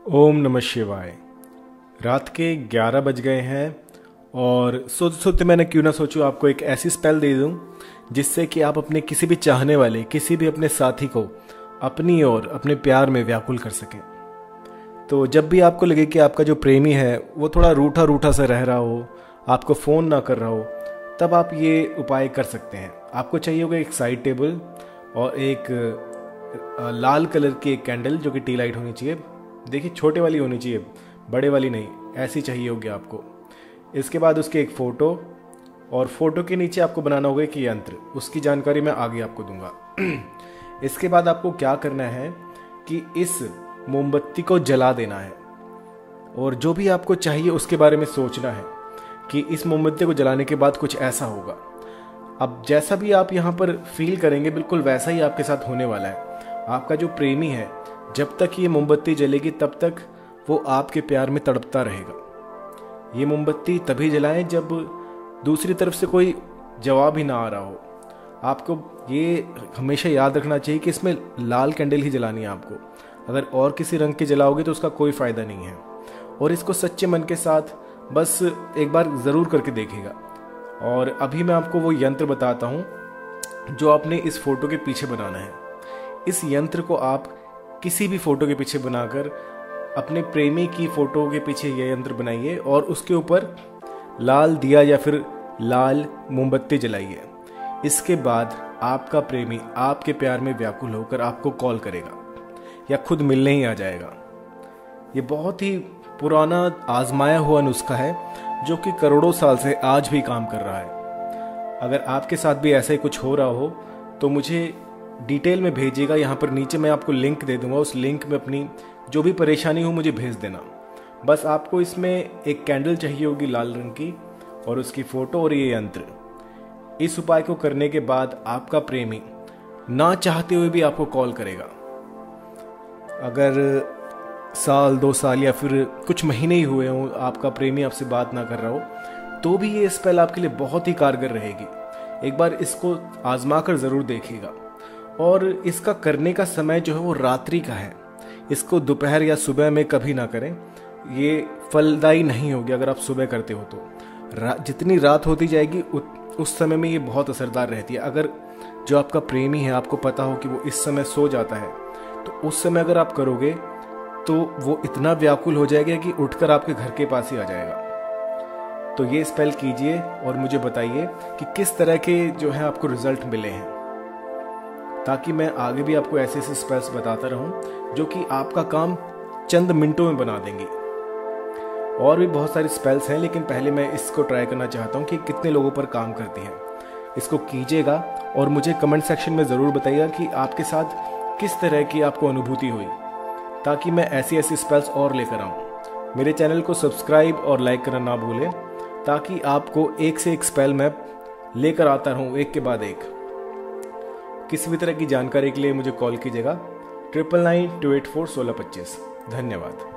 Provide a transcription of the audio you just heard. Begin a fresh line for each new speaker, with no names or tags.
ओम नमः शिवाय। रात के 11 बज गए हैं और सोते सोते मैंने क्यों ना सोचूं आपको एक ऐसी स्पेल दे दूं जिससे कि आप अपने किसी भी चाहने वाले, किसी भी अपने साथी को अपनी ओर अपने प्यार में व्याकुल कर सकें। तो जब भी आपको लगे कि आपका जो प्रेमी है वो थोड़ा रूठा रूठा सा रह रहा हो, आपको फ़ोन ना कर रहा हो, तब आप ये उपाय कर सकते हैं। आपको चाहिए होगा एक साइड टेबल और एक लाल कलर की एक कैंडल जो कि टी लाइट होनी चाहिए। देखिए, छोटे वाली होनी चाहिए, बड़े वाली नहीं, ऐसी चाहिए होगी आपको। इसके बाद उसके एक फ़ोटो, और फोटो के नीचे आपको बनाना होगा कि यंत्र, उसकी जानकारी मैं आगे आपको दूंगा। इसके बाद आपको क्या करना है कि इस मोमबत्ती को जला देना है और जो भी आपको चाहिए उसके बारे में सोचना है कि इस मोमबत्ती को जलाने के बाद कुछ ऐसा होगा। अब जैसा भी आप यहाँ पर फील करेंगे बिल्कुल वैसा ही आपके साथ होने वाला है। आपका जो प्रेमी है, जब तक ये मोमबत्ती जलेगी तब तक वो आपके प्यार में तड़पता रहेगा। ये मोमबत्ती तभी जलाएं जब दूसरी तरफ से कोई जवाब ही ना आ रहा हो। आपको ये हमेशा याद रखना चाहिए कि इसमें लाल कैंडल ही जलानी है आपको। अगर और किसी रंग के जलाओगे तो उसका कोई फ़ायदा नहीं है। और इसको सच्चे मन के साथ बस एक बार ज़रूर करके देखिएगा। और अभी मैं आपको वो यंत्र बताता हूँ जो आपने इस फोटो के पीछे बनाना है। इस यंत्र को आप किसी भी फोटो के पीछे बनाकर अपने प्रेमी की फोटो के पीछे यह यंत्र बनाइए और उसके ऊपर लाल दिया या फिर लाल मोमबत्ती जलाइए। इसके बाद आपका प्रेमी आपके प्यार में व्याकुल होकर आपको कॉल करेगा या खुद मिलने ही आ जाएगा। ये बहुत ही पुराना आजमाया हुआ नुस्खा है जो कि करोड़ों साल से आज भी काम कर रहा है। अगर आपके साथ भी ऐसा ही कुछ हो रहा हो तो मुझे डिटेल में भेजिएगा। यहाँ पर नीचे मैं आपको लिंक दे दूंगा, उस लिंक में अपनी जो भी परेशानी हो मुझे भेज देना। बस आपको इसमें एक कैंडल चाहिए होगी लाल रंग की और उसकी फ़ोटो और ये यंत्र। इस उपाय को करने के बाद आपका प्रेमी ना चाहते हुए भी आपको कॉल करेगा। अगर साल 2 साल या फिर कुछ महीने ही हुए हों आपका प्रेमी आपसे बात ना कर रहा हो तो भी ये स्पेल आपके लिए बहुत ही कारगर रहेगी। एक बार इसको आजमा कर ज़रूर देखिएगा। और इसका करने का समय जो है वो रात्रि का है। इसको दोपहर या सुबह में कभी ना करें, ये फलदायी नहीं होगी। अगर आप सुबह करते हो तो जितनी रात होती जाएगी उस समय में ये बहुत असरदार रहती है। अगर जो आपका प्रेमी है आपको पता हो कि वो इस समय सो जाता है तो उस समय अगर आप करोगे तो वो इतना व्याकुल हो जाएगा कि उठकर आपके घर के पास ही आ जाएगा। तो ये स्पेल कीजिए और मुझे बताइए कि किस तरह के जो है आपको रिजल्ट मिले हैं, ताकि मैं आगे भी आपको ऐसे ऐसे स्पेल्स बताता रहूं जो कि आपका काम चंद मिनटों में बना देंगी। और भी बहुत सारी स्पेल्स हैं, लेकिन पहले मैं इसको ट्राई करना चाहता हूं कि कितने लोगों पर काम करती है। इसको कीजिएगा और मुझे कमेंट सेक्शन में ज़रूर बताइएगा कि आपके साथ किस तरह की आपको अनुभूति हुई, ताकि मैं ऐसी ऐसी स्पेल्स और लेकर आऊँ। मेरे चैनल को सब्सक्राइब और लाइक करना ना भूलें, ताकि आपको एक से एक स्पेल मैं लेकर आता रहूँ, एक के बाद एक। किसी भी तरह की जानकारी के लिए मुझे कॉल कीजिएगा 9992841625। धन्यवाद।